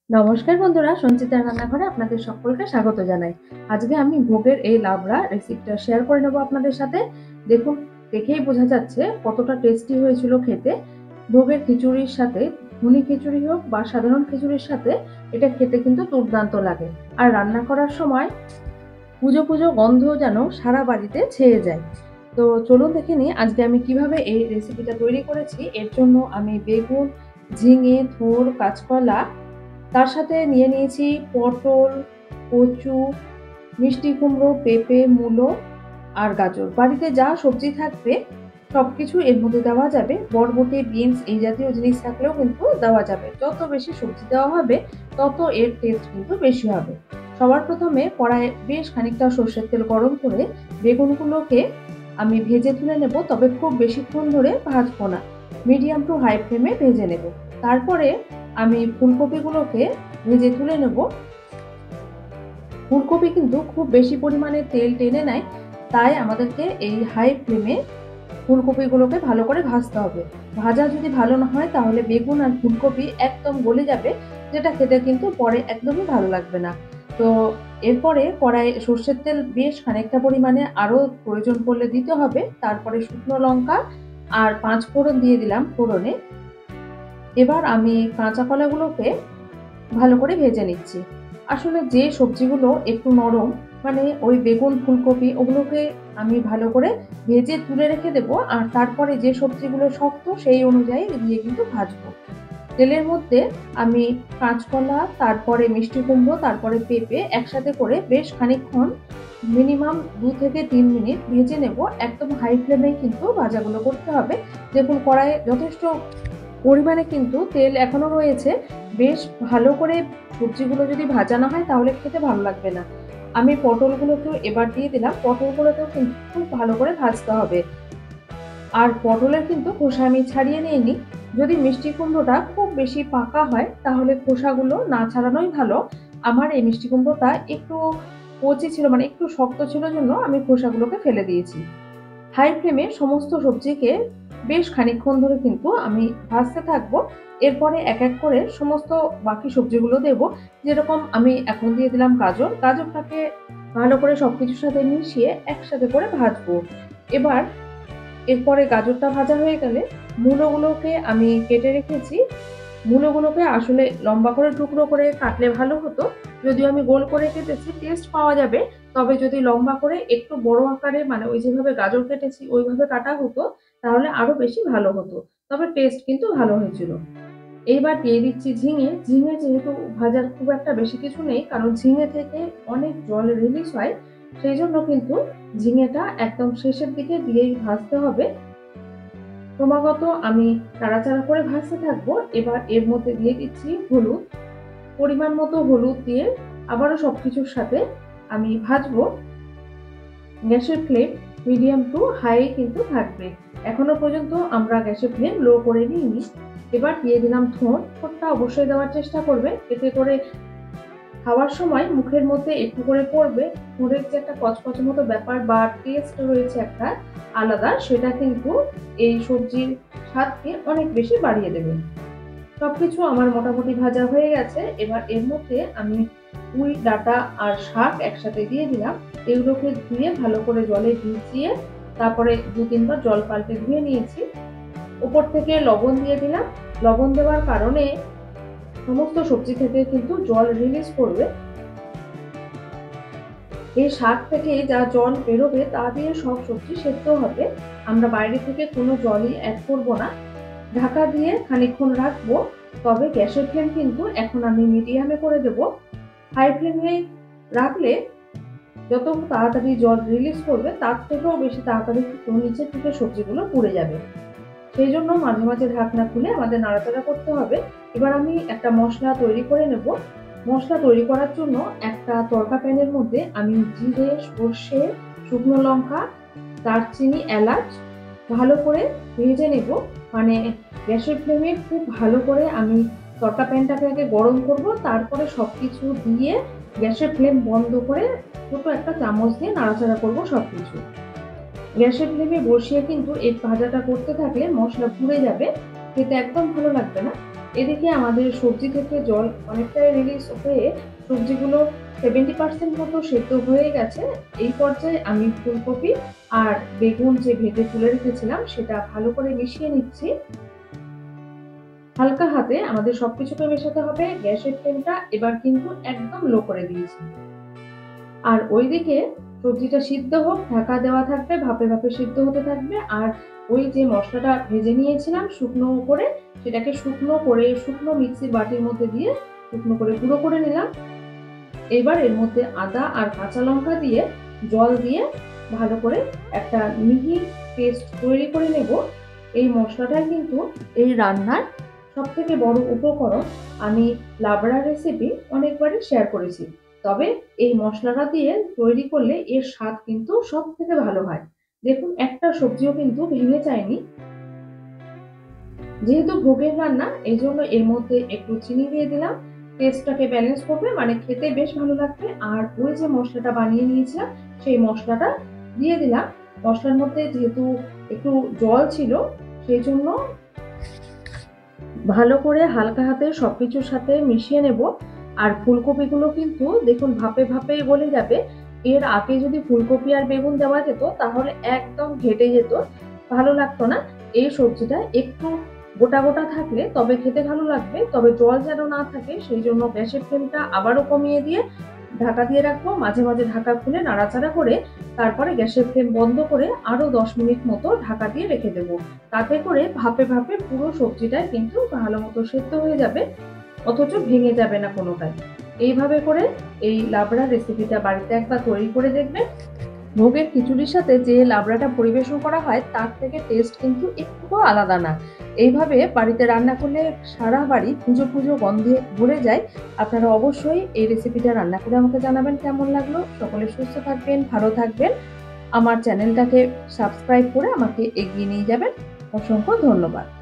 নমস্কার বন্ধুরা, সঞ্চিতার রান্নাঘরে আপনাদের সকলকে স্বাগত জানাই। আজকে আমি ভোগের এই লাবড়া রেসিপিটা শেয়ার করে নেব আপনাদের সাথে। দেখুন, দেখেই বোঝা যাচ্ছে কতটা টেস্টি হয়েছিল খেতে। ভোগের খিচুড়ির সাথে, ধুনি খিচুড়ি হোক বা সাধারণ খিচুড়ির সাথে এটা খেতে কিন্তু দুর্দান্ত লাগে। আর রান্না করার সময় পুজো পুজো গন্ধ যেন সারা বাড়িতে ছেয়ে যায়। তো চলুন দেখে নিই আজকে আমি কিভাবে এই রেসিপিটা তৈরি করেছি। এর জন্য আমি বেগুন, ঝিঙে, থোড়, কাঁচকলা, তার সাথে নিয়ে নিয়েছি পটল, কচু, মিষ্টি কুমড়ো, পেঁপে, মূলো আর গাজর। বাড়িতে যা সবজি থাকবে সবকিছু এর মধ্যে দেওয়া যাবে। বরবটি, বিনস এই জাতীয় জিনিস থাকলেও কিন্তু দেওয়া যাবে। যত বেশি সবজি দেওয়া হবে তত এর টেস্ট কিন্তু বেশি হবে। সবার প্রথমে কড়াইয়ে বেশ খানিকটা সর্ষের তেল গরম করে বেগুনগুলোকে আমি ভেজে তুলে নেব, তবে খুব বেশিক্ষণ ধরে ভাজবো না। মিডিয়াম টু হাই ফ্লেমে ভেজে নেব। তারপরে আমি ফুলকপিগুলোকে ভেজে তুলে নেব। ফুলকপি কিন্তু খুব বেশি পরিমাণে তেল টেনে নেয়, তাই আমাদেরকে এই হাই ফ্লেমে ফুলকপিগুলোকে ভালো করে ভাজতে হবে। ভাজা যদি ভালো না হয় তাহলে বেগুন আর ফুলকপি একদম গলে যাবে, যেটা খেতে কিন্তু পরে একদমই ভালো লাগবে না। তো এরপরে কড়াইয়ে সর্ষের তেল বেশ খানিকটা পরিমাণে আরও প্রয়োজন পড়লে দিতে হবে। তারপরে শুকনো লঙ্কা আর ৫ ফোড়ন দিয়ে দিলাম ফোড়নে। এবার আমি কাঁচা কলাগুলোকে ভালো করে ভেজে নিচ্ছি। আসলে যে সবজিগুলো একটু নরম, মানে ওই বেগুন, ফুলকপি ওগুলোকে আমি ভালো করে ভেজে তুলে রেখে দেবো, আর তারপরে যে সবজিগুলো শক্ত সেই অনুযায়ী দিয়ে কিন্তু ভাজবো। তেলের মধ্যে আমি কাঁচকলা, তারপরে মিষ্টি কুমড়ো, তারপরে পেঁপে একসাথে করে বেশ খানিকক্ষণ মিনিমাম ২ থেকে ৩ মিনিট ভেজে নেব। একদম হাই ফ্লেমেই কিন্তু ভাজাগুলো করতে হবে। দেখুন, কড়াইয়ে যথেষ্ট পরিমাণে কিন্তু তেল এখনো রয়েছে। বেশ ভালো করে সবজিগুলো যদি ভাজা না হয় তাহলে খেতে ভালো লাগবে না। আমি পটলগুলোকেও এবার দিয়ে দিলাম। পটলগুলোকেও কিন্তু খুব ভালো করে ভাজতে হবে। আর পটলের কিন্তু খোসা আমি ছাড়িয়ে নিইনি। যদি মিষ্টি কুমড়োটা খুব বেশি পাকা হয় তাহলে খোসাগুলো না ছাড়ানোই ভালো। আমার এই মিষ্টি কুমড়োটা একটু কচি ছিল, মানে একটু শক্ত ছিল জন্য আমি খোসাগুলোকে ফেলে দিয়েছি। হাই ফ্লেমে সমস্ত সবজিকে বেশ খানিকক্ষণ ধরে কিন্তু আমি ভাজতে থাকবো। এরপরে এক এক করে সমস্ত বাকি সবজিগুলো দেব। যেরকম আমি এখন দিয়ে দিলাম গাজর। গাজরটাকে ভালো করে সবকিছুর সাথে মিশিয়ে একসাথে করে ভাজবো। এবার এরপরে গাজরটা ভাজা হয়ে গেলে মূলোগুলোকে আমি কেটে রেখেছি। মূলোগুলোকে আসলে লম্বা করে টুকরো করে কাটলে ভালো হতো। যদিও আমি গোল করে কেটেছি, টেস্ট পাওয়া যাবে। তবে যদি লম্বা করে একটু বড় আকারে, মানে ওই যেভাবে গাজর কেটেছি ওইভাবে কাটা হতো তাহলে আরো বেশি ভালো হতো। তবে টেস্ট কিন্তু ভালো হয়েছিল। এইবার দিয়ে দিচ্ছি ঝিঙে। ঝিঙে যেহেতু ভাজার খুব একটা বেশি কিছু নেই, কারণ ঝিঙে থেকে অনেক জল রিলিজ হয়। সেইজন্য কিন্তু ঝিঙেটা একদম শেষের দিকে দিয়েই ভাজতে হবে। ক্রমাগত আমি নাড়াচাড়া করে ভাজতে থাকবো। এবার এর মধ্যে দিয়ে দিচ্ছি হলুদ। পরিমাণ মতো হলুদ দিয়ে আবারও সবকিছুর সাথে আমি ভাজবো। গ্যাসের ফ্লেম মিডিয়াম টু হাই কিন্তু থাকবে। এখনো পর্যন্ত আমরা গ্যাসের ফ্লেম লো করে নিইনি। এবার দিয়ে দিলাম থোড়। থোড়টা অবশ্যই দেওয়ার চেষ্টা করবেন, এতে করে খাওয়ার সময় মুখের মধ্যে একটু করে পড়বে। থোড়ের যে একটা কচকচে মতো ব্যাপার বা টেস্ট রয়েছে একটা আলাদা, সেটা কিন্তু এই সবজির স্বাদকে অনেক বেশি বাড়িয়ে দেবে। সবকিছু আমার মোটামুটি ভাজা হয়ে গেছে। এবার এর মধ্যে আমি পুঁই ডাঁটা আর শাক একসাথে দিয়ে দিলাম। এগুলোকে ধুয়ে ভালো করে জলে ভিজিয়ে তারপরে ২-৩ বার জল পাল্টে ধুয়ে নিয়েছি। উপর থেকে লবণ দিয়ে দিলাম। লবণ দেওয়ার কারণে সমস্ত সবজি থেকে কিন্তু জল রিলিজ করবে। এই শাক থেকে যা জল বেরোবে তা দিয়ে সব সবজি সেদ্ধ হবে। আমরা বাইরে থেকে কোনো জলই অ্যাড করব না। ঢাকা দিয়ে খানিকক্ষণ রাখবো। তবে গ্যাসের ফ্লেম কিন্তু এখন আমি মিডিয়ামে করে দেব। হাই ফ্লেমে রাখলে যত তাড়াতাড়ি জল রিলিজ করবে তার থেকেও বেশি তাড়াতাড়ি কিন্তু নিচে থেকে সবজিগুলো পুড়ে যাবে। সেই জন্য মাঝে মাঝে ঢাকনা খুলে আমাদের নাড়াচাড়া করতে হবে। এবার আমি একটা মশলা তৈরি করে নেব। মশলা তৈরি করার জন্য একটা তড়কা প্যানের মধ্যে আমি জিরে, সর্ষে, শুকনো লঙ্কা, দারচিনি, এলাচ ভালো করে ভেজে নেব। মানে গ্যাসের ফ্লেমে খুব ভালো করে আমি তড়কা প্যানটাকে আগে গরম করব, তারপরে সবকিছু দিয়ে গ্যাসের ফ্লেম বন্ধ করে ছোট একটা চামচ দিয়ে নাড়াচাড়া করব সবকিছু। গ্যাসের ফ্লেমে বসিয়ে কিন্তু এই ভাজাটা করতে থাকলে মশলা পুড়ে যাবে, খেতে একদম ভালো লাগবে না। এদিকে আমাদের সবজি থেকে জল অনেকটাই রিলিজ হয়ে সবজিগুলো 70% মতো সেদ্ধ হয়ে গেছে। এই পর্যায়ে আমি ফুলকপি আর বেগুন যে ভেজে তুলে রেখেছিলাম সেটা ভালো করে মিশিয়ে নিচ্ছি। হালকা হাতে আমাদের সবকিছুকে মেশাতে হবে। গ্যাসের ফ্লেমটা এবার কিন্তু একদম লো করে দিয়েছি। আর ওইদিকে সবজিটা সিদ্ধ হোক, ঢাকা দেওয়া থাকবে, ভাপে ভাপে সিদ্ধ হতে থাকবে। আর ওই যে মশলাটা ভেজে নিয়েছিলাম শুকনো করে, সেটাকে শুকনো মিক্সির বাটির মধ্যে দিয়ে শুকনো করে গুঁড়ো করে নিলাম। এবার এর মধ্যে আদা আর কাঁচা লঙ্কা দিয়ে জল দিয়ে ভালো করে একটা মিহি পেস্ট তৈরি করে নেব। এই মশলাটাই কিন্তু এই রান্নার সবথেকে বড় উপকরণ। আমি লাবড়া রেসিপি অনেকবারই শেয়ার করেছি, তবে এই মশলাটা দিয়ে তৈরি করলে এর স্বাদ কিন্তু সব থেকে ভালো হয়। দেখুন, একটা সবজিও কিন্তু ভেঙে যায়নি। যেহেতু ভোগের রান্না, এই জন্য এর মধ্যে একটু চিনি দিয়ে দিলাম। টেস্টটাকে ব্যালেন্স করবে, মানে খেতে বেশ ভালো লাগবে। আর ওই যে মশলাটা বানিয়ে নিয়েছিলাম সেই মশলাটা দিয়ে দিলাম। মশলার মধ্যে যেহেতু একটু জল ছিল, সেই জন্য ভালো করে হালকা হাতে সবকিছুর সাথে মিশিয়ে নেব। আর ফুলকপিগুলো কিন্তু দেখুন ভাপে ভাপে গলে যাবে। এর আগে যদি ফুলকপি আর বেগুন দেওয়া যেত তাহলে একদম ঘেটে যেত, ভালো লাগতো না। এই সবজিটা একটু গোটা গোটা থাকলে তবে খেতে ভালো লাগবে, তবে জল যেন না থাকে সেই জন্য গ্যাসের ফ্লেমটা আবারও কমিয়ে দিয়ে ঢাকা দিয়ে রাখবো। মাঝে মাঝে ঢাকা খুলে নাড়াচাড়া করে তারপরে গ্যাসের ফ্লেম বন্ধ করে আরো 10 মিনিট মতো ঢাকা দিয়ে রেখে দেবো। তাতে করে ভাপে ভাপে পুরো সবজিটাই কিন্তু ভালো মতো সেদ্ধ হয়ে যাবে, অথচ ভেঙে যাবে না কোনোটাই। এইভাবে করে এই লাবড়া রেসিপিটা বাড়িতে একবার তৈরি করে দেখবেন। ভোগের খিচুড়ির সাথে যে লাবড়াটা পরিবেশন করা হয় তার থেকে টেস্ট কিন্তু একটুও আলাদা না। এইভাবে বাড়িতে রান্না করলে সারা বাড়ি পুজো পুজো গন্ধে ভরে যায়। আপনারা অবশ্যই এই রেসিপিটা রান্না করে আমাকে জানাবেন কেমন লাগলো। সকলে সুস্থ থাকবেন, ভালো থাকবেন। আমার চ্যানেলটাকে সাবস্ক্রাইব করে আমাকে এগিয়ে নিয়ে যাবেন। অসংখ্য ধন্যবাদ।